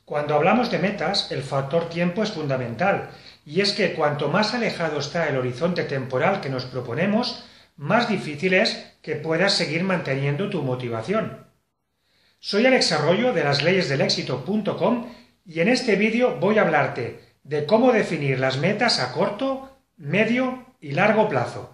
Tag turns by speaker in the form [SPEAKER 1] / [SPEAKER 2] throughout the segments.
[SPEAKER 1] Cuando hablamos de metas, el factor tiempo es fundamental, y es que cuanto más alejado está el horizonte temporal que nos proponemos, más difícil es que puedas seguir manteniendo tu motivación. Soy Alex Arroyo de lasleyesdelexito.com y en este vídeo voy a hablarte de cómo definir las metas a corto, medio y largo plazo.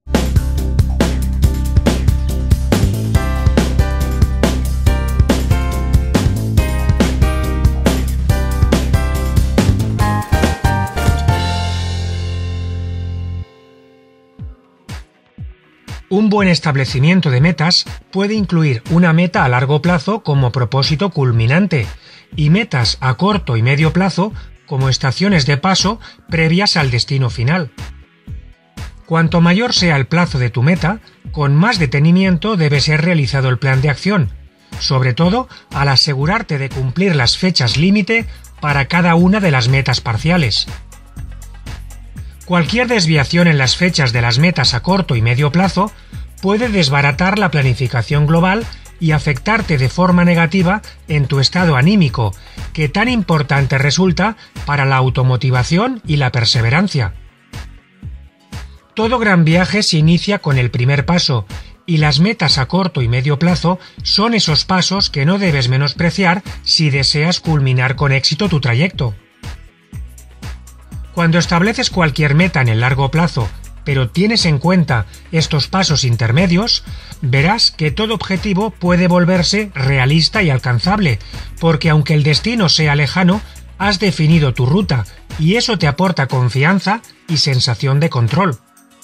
[SPEAKER 1] Un buen establecimiento de metas puede incluir una meta a largo plazo como propósito culminante y metas a corto y medio plazo como estaciones de paso previas al destino final. Cuanto mayor sea el plazo de tu meta, con más detenimiento debe ser realizado el plan de acción, sobre todo al asegurarte de cumplir las fechas límite para cada una de las metas parciales. Cualquier desviación en las fechas de las metas a corto y medio plazo puede desbaratar la planificación global y afectarte de forma negativa en tu estado anímico, que tan importante resulta para la automotivación y la perseverancia. Todo gran viaje se inicia con el primer paso, y las metas a corto y medio plazo son esos pasos que no debes menospreciar si deseas culminar con éxito tu trayecto. Cuando estableces cualquier meta en el largo plazo, pero tienes en cuenta estos pasos intermedios, verás que todo objetivo puede volverse realista y alcanzable, porque aunque el destino sea lejano, has definido tu ruta y eso te aporta confianza y sensación de control.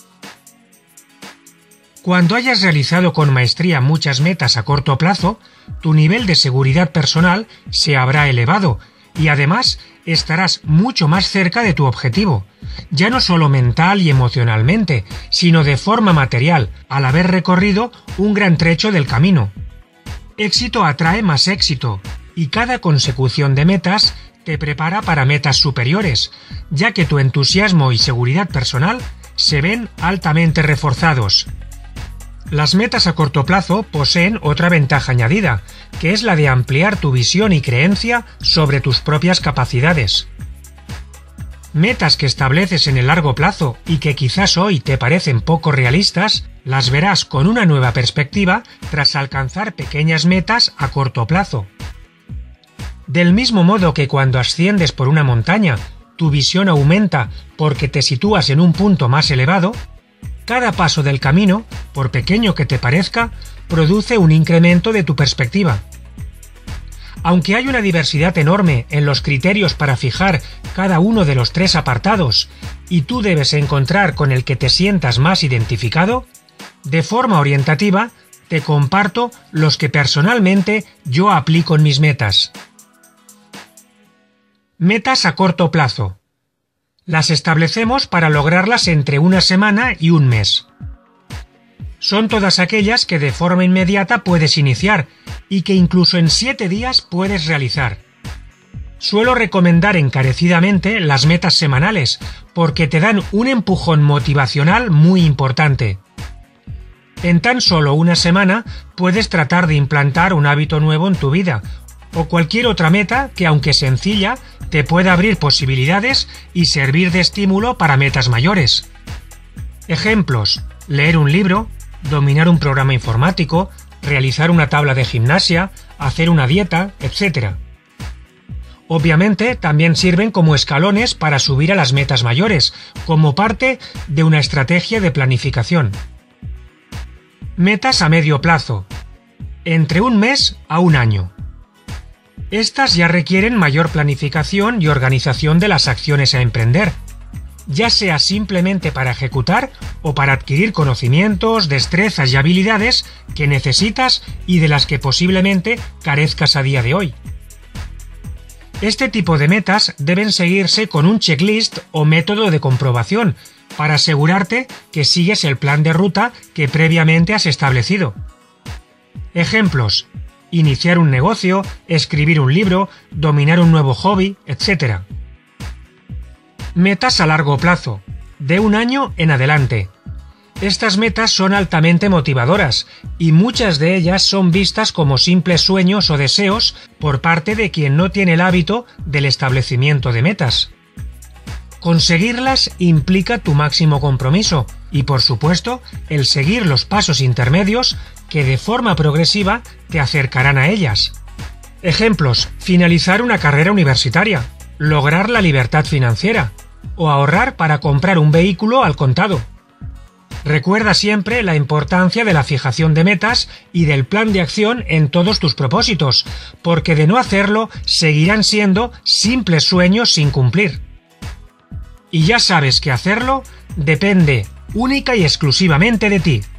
[SPEAKER 1] Cuando hayas realizado con maestría muchas metas a corto plazo, tu nivel de seguridad personal se habrá elevado y además estarás mucho más cerca de tu objetivo, ya no solo mental y emocionalmente, sino de forma material, al haber recorrido un gran trecho del camino. Éxito atrae más éxito, y cada consecución de metas te prepara para metas superiores, ya que tu entusiasmo y seguridad personal se ven altamente reforzados. Las metas a corto plazo poseen otra ventaja añadida, que es la de ampliar tu visión y creencia sobre tus propias capacidades. Metas que estableces en el largo plazo y que quizás hoy te parecen poco realistas, las verás con una nueva perspectiva tras alcanzar pequeñas metas a corto plazo. Del mismo modo que cuando asciendes por una montaña, tu visión aumenta porque te sitúas en un punto más elevado, cada paso del camino, por pequeño que te parezca, produce un incremento de tu perspectiva. Aunque hay una diversidad enorme en los criterios para fijar cada uno de los tres apartados, y tú debes encontrar con el que te sientas más identificado, de forma orientativa te comparto los que personalmente yo aplico en mis metas. Metas a corto plazo. Las establecemos para lograrlas entre una semana y un mes. Son todas aquellas que de forma inmediata puedes iniciar y que incluso en 7 días puedes realizar. Suelo recomendar encarecidamente las metas semanales porque te dan un empujón motivacional muy importante. En tan solo una semana puedes tratar de implantar un hábito nuevo en tu vida o cualquier otra meta que, aunque sencilla, te pueda abrir posibilidades y servir de estímulo para metas mayores. Ejemplos: leer un libro, dominar un programa informático, realizar una tabla de gimnasia, hacer una dieta, etc. Obviamente, también sirven como escalones para subir a las metas mayores, como parte de una estrategia de planificación. Metas a medio plazo. Entre un mes a un año. Estas ya requieren mayor planificación y organización de las acciones a emprender, ya sea simplemente para ejecutar o para adquirir conocimientos, destrezas y habilidades que necesitas y de las que posiblemente carezcas a día de hoy. Este tipo de metas deben seguirse con un checklist o método de comprobación para asegurarte que sigues el plan de ruta que previamente has establecido. Ejemplos: iniciar un negocio, escribir un libro, dominar un nuevo hobby, etc. Metas a largo plazo, de un año en adelante. Estas metas son altamente motivadoras y muchas de ellas son vistas como simples sueños o deseos por parte de quien no tiene el hábito del establecimiento de metas. Conseguirlas implica tu máximo compromiso y, por supuesto, el seguir los pasos intermedios que de forma progresiva te acercarán a ellas. Ejemplos: finalizar una carrera universitaria, lograr la libertad financiera o ahorrar para comprar un vehículo al contado. Recuerda siempre la importancia de la fijación de metas y del plan de acción en todos tus propósitos, porque de no hacerlo seguirán siendo simples sueños sin cumplir. Y ya sabes que hacerlo depende única y exclusivamente de ti.